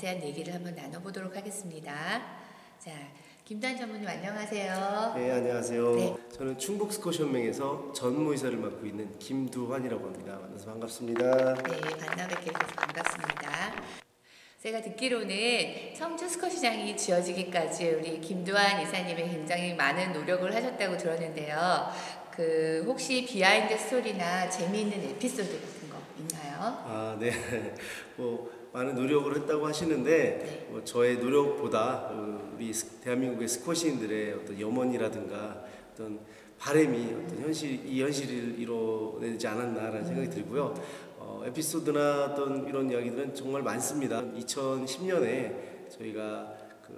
자세한 얘기를 한번 나눠보도록 하겠습니다. 자, 김두한 전무님 안녕하세요. 네, 안녕하세요. 네. 저는 충북 스쿼시연맹에서 전무이사를 맡고 있는 김두환이라고 합니다. 만나서 반갑습니다. 네, 만나 뵙게 돼서 반갑습니다. 제가 듣기로는 청주 스쿼시장이 지어지기까지 우리 김두한 이사님이 굉장히 많은 노력을 하셨다고 들었는데요. 혹시 비하인드 스토리나 재미있는 에피소드 같은 거 있나요? 아, 네. 많은 노력을 했다고 하시는데 네. 저의 노력보다 우리 대한민국의 스쿼시인들의 어떤 염원이라든가 어떤 바람이 어떤 이 현실을 이뤄내지 않았나라는 생각이 들고요. 에피소드나 어떤 이런 이야기들은 정말 많습니다. 2010년에 저희가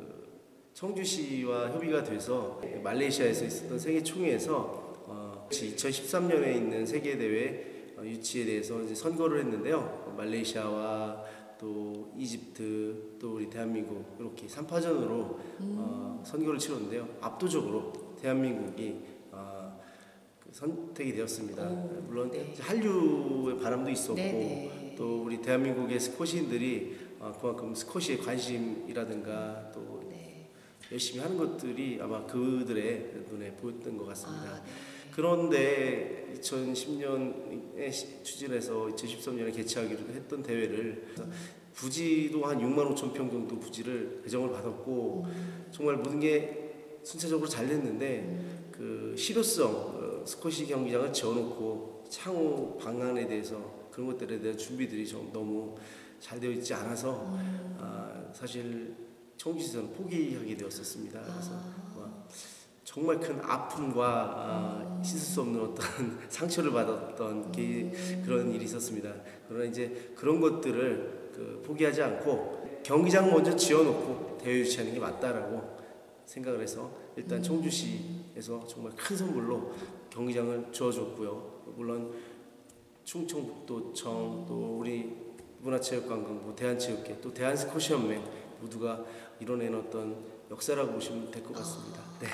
청주시와 협의가 돼서 말레이시아에서 있었던 세계 총회에서 2013년에 있는 세계 대회 유치에 대해서 이제 선거를 했는데요. 말레이시아와 또 이집트 또 우리 대한민국 이렇게 3파전으로 선거를 치렀는데요. 압도적으로 대한민국이 선택이 되었습니다. 물론 네. 한류의 바람도 있었고 네네. 또 우리 대한민국의 스쿼시인들이 그만큼 스쿼시에 관심이라든가 또 네. 열심히 하는 것들이 아마 그들의 눈에 보였던 것 같습니다. 네. 그런데 2010년에 추진해서 2013년에 개최하기로 했던 대회를 부지도 한 6만 5천 평 정도 부지를 배정을 받았고 정말 모든 게 순차적으로 잘 됐는데 실효성 스쿼시 경기장을 지어놓고 향후 방안에 대해서 그런 것들에 대한 준비들이 좀 너무 잘 되어 있지 않아서 사실 청주시에서는 포기하게 되었었습니다. 그래서 정말 큰 아픔과 씻을 수 없는 어떤 상처를 받았던 그런 일이 있었습니다. 그러나 이제 그런 것들을 포기하지 않고 경기장 먼저 지어놓고 대회 유치하는 게 맞다라고 생각을 해서 일단 청주시에서 정말 큰 선물로 경기장을 주어줬고요. 물론 충청북도청 또 우리 문화체육관광부 대한체육회 또 대한스쿼시연맹 모두가 이뤄낸 어떤 역사라고 보시면 될 것 같습니다. 네.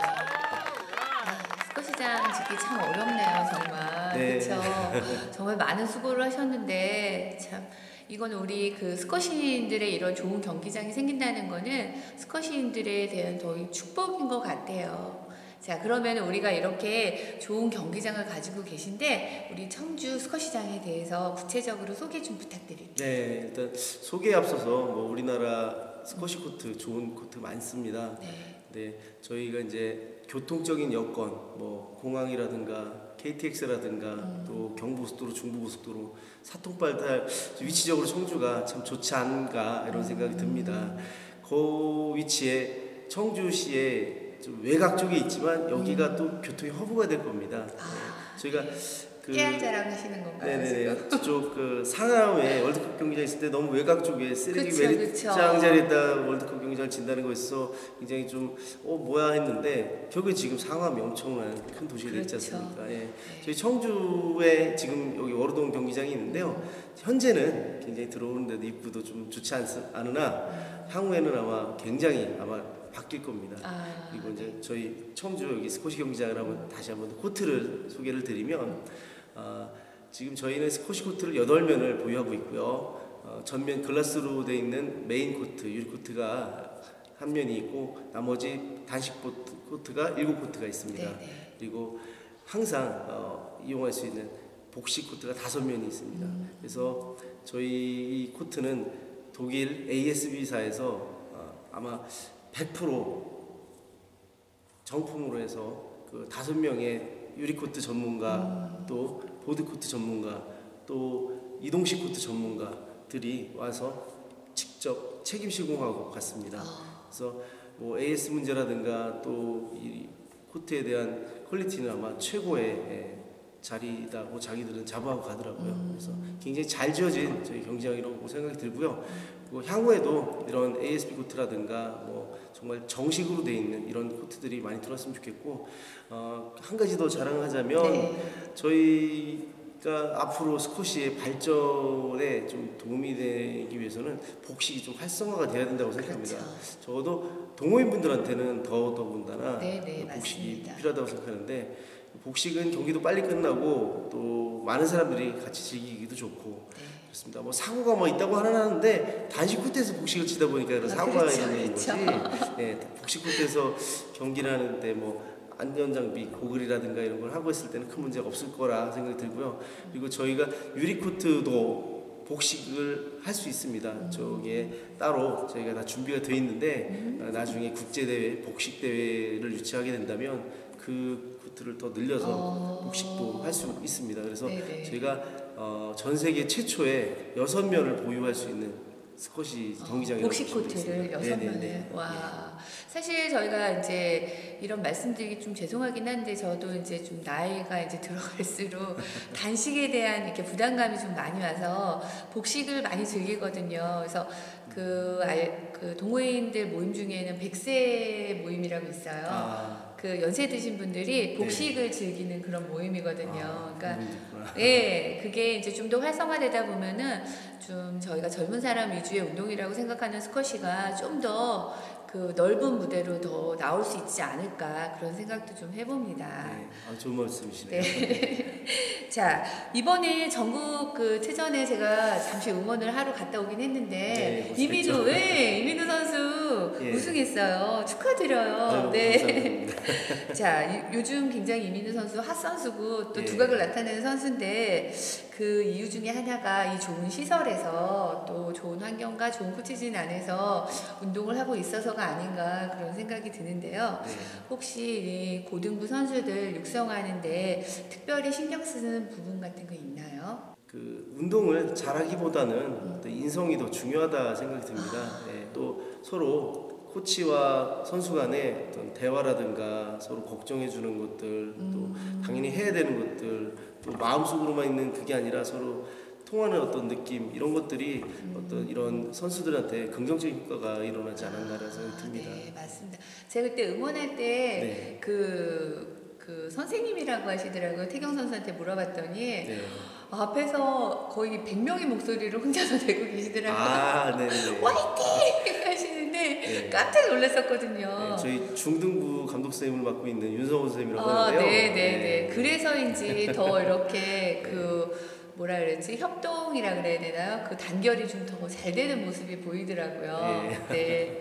스쿼시장 짓기 참 어렵네요, 정말. 네. 그렇죠. 정말 많은 수고를 하셨는데 참 이거는 우리 스쿼시인들의 이런 좋은 경기장이 생긴다는 거는 스쿼시인들에 대한 더 축복인 것 같아요. 자, 그러면 우리가 이렇게 좋은 경기장을 가지고 계신데 우리 청주 스쿼시장에 대해서 구체적으로 소개 좀 부탁드릴게요. 네, 일단 소개에 앞서서 우리나라 스쿼시 코트 좋은 코트 많습니다. 네, 저희가 이제 교통적인 여건, 공항이라든가 KTX라든가 또 경부고속도로, 중부고속도로, 사통발달 위치적으로 청주가 참 좋지 않은가 이런 생각이 듭니다. 그 위치에 청주시에 좀 외곽 쪽에 있지만 여기가 또 교통의 허브가 될 겁니다. 저희가 깨알 자랑하시는 건가요? 네네. 저쪽 상암에 월드컵 경기장 있을 때 너무 외곽 쪽에 쓰레기 그쵸, 매립장 자리에다 월드컵 경기장을 진다는 거에서 굉장히 좀 뭐야 했는데 결국에 지금 상암이 엄청난 큰 도시가 되지 않습니까? 예. 저희 청주에 지금 여기 월드동 경기장이 있는데요. 현재는 굉장히 들어오는데도 입구도 좀 좋지 않으나 향후에는 아마 굉장히 바뀔 겁니다. 그리고 이제 저희 청주 여기 스쿼시 경기장을 다시 한번 코트를 소개를 드리면 지금 저희는 스쿼시 코트를 8면을 보유하고 있고요. 전면 글라스로 되어 있는 메인 코트, 유리 코트가 한 면이 있고 나머지 단식 코트가 7코트가 있습니다. 네네. 그리고 항상 이용할 수 있는 복식 코트가 5면이 있습니다. 그래서 저희 이 코트는 독일 ASB사에서 아마 100% 정품으로 해서 5명의 유리코트 전문가 또 보드코트 전문가 또 이동식 코트 전문가들이 와서 직접 책임 시공하고 갔습니다. 그래서 AS 문제라든가 또 이 코트에 대한 퀄리티는 아마 최고의 자리다고 자기들은 자부하고 가더라고요. 그래서 굉장히 잘 지어진 저희 경기장이라고 생각이 들고요. 그리고 향후에도 이런 ASB 코트라든가 정말 정식으로 돼 있는 이런 코트들이 많이 들어왔으면 좋겠고 한 가지 더 자랑하자면 저희가 앞으로 스쿼시의 발전에 좀 도움이 되기 위해서는 복식이 좀 활성화가 돼야 된다고 생각합니다. 그렇죠. 적어도 동호인분들한테는 더더군다나 복식이 맞습니다. 필요하다고 생각하는데 복식은 경기도 빨리 끝나고 또 많은 사람들이 같이 즐기기도 좋고 그렇습니다. 뭐 사고가 뭐 있다고 하는데 단식 코트에서 복식을 치다 보니까 그런 사고가 그렇죠, 있는 그렇죠. 거지. 네, 복식 코트에서 경기를 하는데 뭐 안전장비, 고글이라든가 이런 걸 하고 있을 때는 큰 문제가 없을 거라 생각이 들고요. 그리고 저희가 유리 코트도 복식을 할 수 있습니다. 저기에 따로 저희가 다 준비가 되어 있는데 나중에 국제대회, 복식 대회를 유치하게 된다면 그 코트를 더 늘려서 복식도 할 수 있습니다. 그래서 네네. 저희가 전 세계 최초의 6면을 보유할 수 있는 스쿼시 경기장이라고 복식 보시면 코트를 되겠습니다. 6면을. 네네네. 와. 사실 저희가 이제 이런 말씀드리기 좀 죄송하긴 한데 저도 이제 좀 나이가 이제 들어갈수록 단식에 대한 이렇게 부담감이 좀 많이 와서 복식을 많이 즐기거든요. 그래서 그 동호인들 모임 중에는 100세 모임이라고 있어요. 그 연세 드신 분들이 복식을 즐기는 그런 모임이거든요. 그러니까 예, 그게 이제 좀 더 활성화되다 보면은 좀 저희가 젊은 사람 위주의 운동이라고 생각하는 스쿼시가 좀 더 그 넓은 무대로 더 나올 수 있지 않을까 그런 생각도 좀 해봅니다. 네, 좋은 말씀이시네요. 네. 자, 이번에 전국 그 체전에 제가 잠시 응원을 하러 갔다 오긴 했는데 네, 이민우 선수 예. 우승했어요. 축하드려요. 아유, 네. 자, 요즘 굉장히 이민우 선수 핫 선수고 또 예. 두각을 나타내는 선수인데 그 이유 중에 하나가 이 좋은 시설에서 또 좋은 환경과 좋은 코치진 안에서 운동을 하고 있어서가 아닌가 그런 생각이 드는데요. 네. 혹시 이 고등부 선수들 육성하는데 특별히 신경 쓰는 부분 같은 거 있나요? 그 운동을 잘하기보다는 어떤 인성이 더 중요하다 생각이 듭니다. 네, 또 서로 코치와 선수 간의 어떤 대화라든가 서로 걱정해 주는 것들, 또 당연히 해야 되는 것들, 또 마음속으로만 있는 그게 아니라 서로 통하는 어떤 느낌 이런 것들이 어떤 이런 선수들한테 긍정적인 효과가 일어나지 않았나라는 생각이 듭니다. 네, 맞습니다. 제가 그때 응원할 때 그 선생님이라고 하시더라고요. 태경 선수한테 물어봤더니 네. 앞에서 거의 100명의 목소리를 혼자서 내고 계시더라고요. 네네. 화이팅! 하시는데 네. 깜짝 놀랐었거든요. 네, 저희 중등부 감독 선생님을 맡고 있는 윤성호 선생님이라고 하는데요. 네네네. 그래서인지 더 이렇게 뭐라 그랬지? 협동이라 그래야 되나요? 그 단결이 좀 더 잘 되는 모습이 보이더라고요. 네.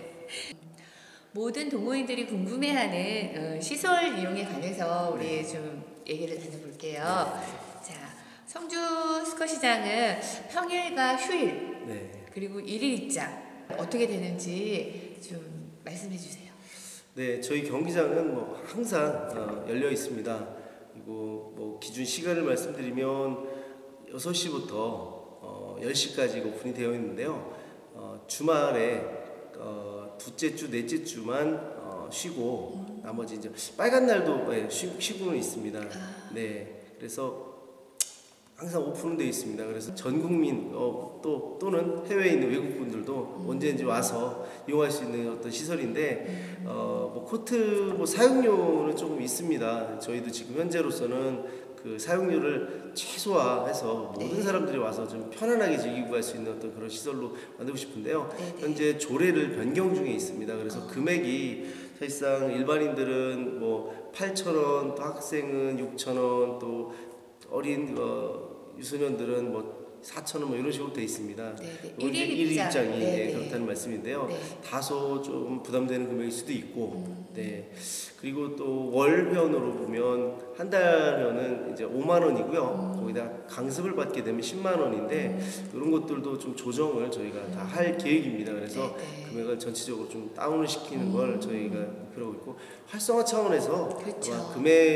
모든 동호인들이 궁금해하는 시설 이용에 관해서 우리 좀 얘기를 나눠볼게요. 자, 성주 스쿼시장은 평일과 휴일 그리고 일일 입장 어떻게 되는지 좀 말씀해 주세요. 네, 저희 경기장은 뭐 항상 열려 있습니다. 그리고 뭐 기준 시간을 말씀드리면 6시부터 10시까지 오픈이 되어 있는데요. 주말에 둘째 주, 넷째 주만 쉬고 나머지 이제 빨간 날도 쉬고는 있습니다. 네, 그래서 항상 오픈은 되어 있습니다. 그래서 전 국민 또는 해외에 있는 외국 분들도 언제든지 와서 이용할 수 있는 어떤 시설인데 뭐 코트 뭐 사용료는 조금 있습니다. 저희도 지금 현재로서는 그 사용료를 최소화해서 모든 사람들이 와서 좀 편안하게 즐기고 갈 수 있는 어떤 그런 시설로 만들고 싶은데요. 현재 조례를 변경 중에 있습니다. 그래서 금액이 사실상 일반인들은 뭐 8,000원, 또 학생은 6,000원, 또 어린 유소년들은 뭐 4,000원 뭐 이런 식으로 돼 있습니다. 일일 입장이 그렇다는 말씀인데요. 다소 좀 부담되는 금액일 수도 있고, 네. 그리고 또 월회원으로 보면 한 달회원은 이제 5만 원이고요. 거기다 강습을 받게 되면 10만 원인데 이런 것들도 좀 조정을 저희가 다 할 계획입니다. 그래서 금액을 전체적으로 좀 다운을 시키는 걸 저희가 목표로 하고 있고 활성화 차원에서 아마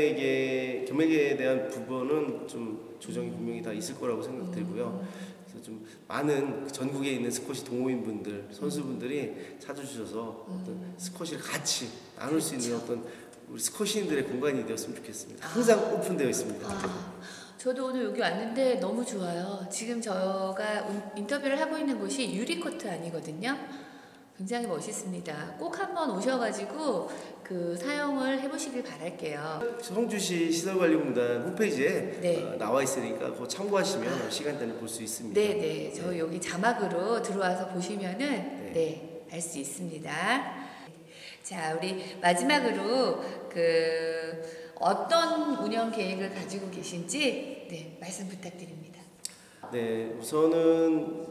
금액에 대한 부분은 좀 조정이 분명히 다 있을 거라고 생각되고요. 그래서 좀 많은 전국에 있는 스쿼시 동호인분들, 선수분들이 찾아주셔서 어떤 스쿼시를 같이 나눌 수 있는 어떤 우리 스쿼시인들의 공간이 되었으면 좋겠습니다. 항상 오픈되어 있습니다. 저도 오늘 여기 왔는데 너무 좋아요. 지금 저가 인터뷰를 하고 있는 곳이 유리코트 아니거든요. 굉장히 멋있습니다. 꼭 한번 오셔가지고 그 사용을 해보시길 바랄게요. 성주시 시설관리공단 홈페이지에 나와 있으니까 그거 참고하시면 시간대를 볼 수 있습니다. 네네. 저 여기 자막으로 들어와서 보시면은 알 수 있습니다. 자, 우리 마지막으로 어떤 운영 계획을 가지고 계신지 말씀 부탁드립니다. 네, 우선은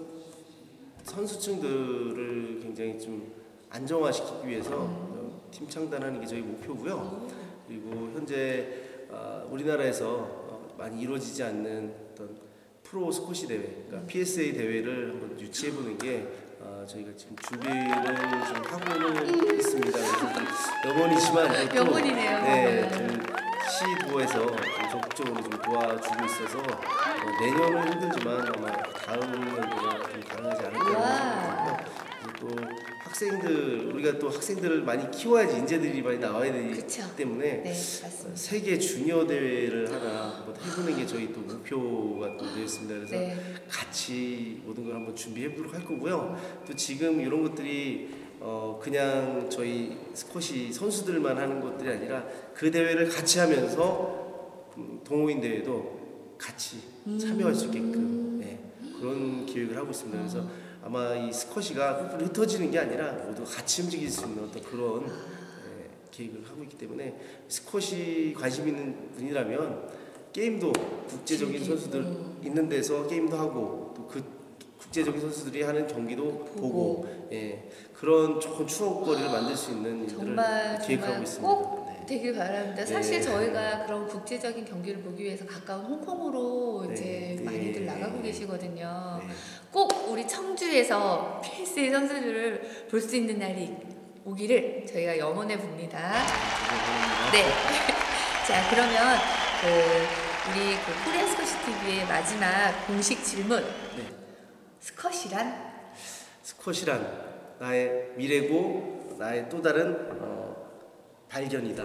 선수층들을 굉장히 좀 안정화시키기 위해서 팀 창단하는 게 저희 목표고요. 그리고 현재 우리나라에서 많이 이루어지지 않는 어떤 프로 스쿼시 대회, 그러니까 PSA 대회를 한번 유치해보는 게 저희가 지금 준비를 좀 하고는 있습니다. 그래서 좀 영원이지만 영원이네요. 네, 좀 시도에서 좀 적극적으로 좀 도와주고 있어서 내년은 힘들지만 아마 다음 연도가 좀 가능하지 않을까 생각하고요. 또 학생들, 우리가 또 학생들을 많이 키워야지 인재들이 많이 나와야 되기 그쵸. 때문에 네, 맞습니다. 세계 주니어 대회를 하나 한번 해보는 게 저희 또 목표가 또 되어 있습니다. 그래서 네. 같이 모든 걸 한번 준비해 보도록 할 거고요. 또 지금 이런 것들이 그냥 저희 스쿼시 선수들만 하는 것들이 아니라 그 대회를 같이 하면서 동호인 대회도 같이 참여할 수 있게끔 그런 기획을 하고 있습니다. 그래서 아마 이 스쿼시가 뿔뿔이 흩어지는 게 아니라 모두 같이 움직일 수 있는 어떤 그런 계획을 하고 있기 때문에 스쿼시 관심 있는 분이라면 게임도 국제적인 선수들 있는 데서 게임도 하고 또 그 국제적인 선수들이 하는 경기도 보고 그런 좋은 추억거리를 만들 수 있는 일들을 정말 기획하고 있습니다. 꼭 되길 바랍니다. 사실 네. 저희가 그런 국제적인 경기를 보기 위해서 가까운 홍콩으로 네. 이제 네. 많이들 나가고 계시거든요. 네. 꼭 우리 청주에서 PSA 선수들을 볼 수 있는 날이 오기를 저희가 염원해 봅니다. 네. 자, 그러면 우리 코리아 스쿼시 TV의 마지막 공식 질문. 네. 스쿼시란? 스쿼시란 나의 미래고 나의 또 다른 발견이다.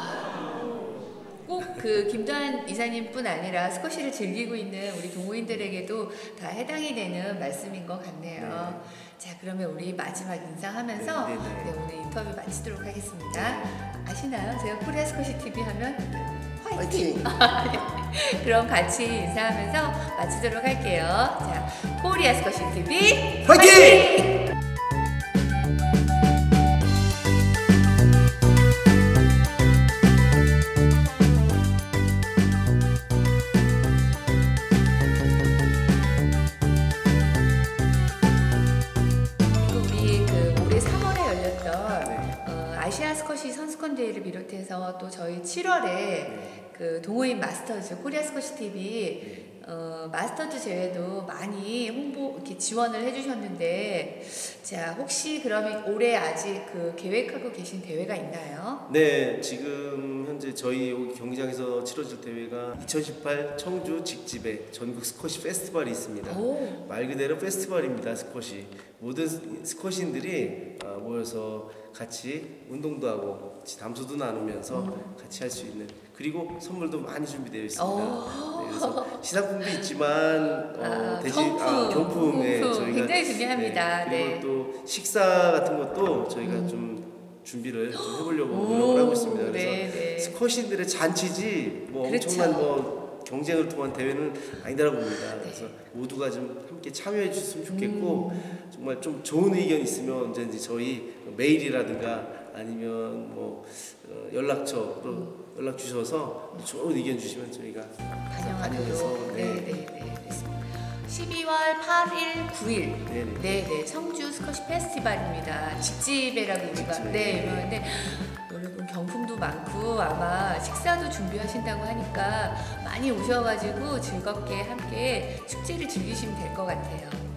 꼭 김도한 이사님뿐 아니라 스쿼시를 즐기고 있는 우리 동호인들에게도 다 해당이 되는 말씀인 것 같네요. 자, 그러면 우리 마지막 인사하면서 오늘 인터뷰 마치도록 하겠습니다. 아시나요? 제가 코리아 스쿼시 TV 하면 화이팅! 그럼 같이 인사하면서 마치도록 할게요. 자, 코리아 스쿼시 TV 화이팅! 아시아 스쿼시 선수권 대회를 비롯해서 또 저희 7월에 동호인 마스터즈 코리아 스쿼시 TV 마스터즈 대회도 많이 이렇게 지원을 해주셨는데, 자, 혹시 그러면 올해 아직 계획하고 계신 대회가 있나요? 네, 지금 현재 저희 여기 경기장에서 치러질 대회가 2018 청주 직집의 전국 스쿼시 페스티벌이 있습니다. 말 그대로 페스티벌입니다. 스쿼시 모든 스쿼시인들이 모여서 같이 운동도 하고 같이 담소도 나누면서 같이 할 수 있는, 그리고 선물도 많이 준비되어 있습니다. 네, 그래서 시상품도 있지만 경품 저희가 굉장히 중요합니다. 그리고 또 식사 같은 것도 저희가 좀 준비를 좀 해보려고 노력을 하고 있습니다. 그래서 스쿼시인들의 잔치지 엄청난 경쟁을 통한 대회는 아니라고 봅니다. 그래서 모두가 좀 함께 참여해 주셨으면 좋겠고, 정말 좀 좋은 의견 있으면 언제든지 저희 메일이라든가 아니면 연락처로 연락 주셔서 좋은 의견 주시면 저희가 반영해서 네. 12월 8일, 9일 네네 청주 스쿼시 페스티벌입니다. 직집회라고 유명한데 여러분 경품도 많고 아마 식사도 준비하신다고 하니까 많이 오셔가지고 즐겁게 함께 축제를 즐기시면 될 것 같아요.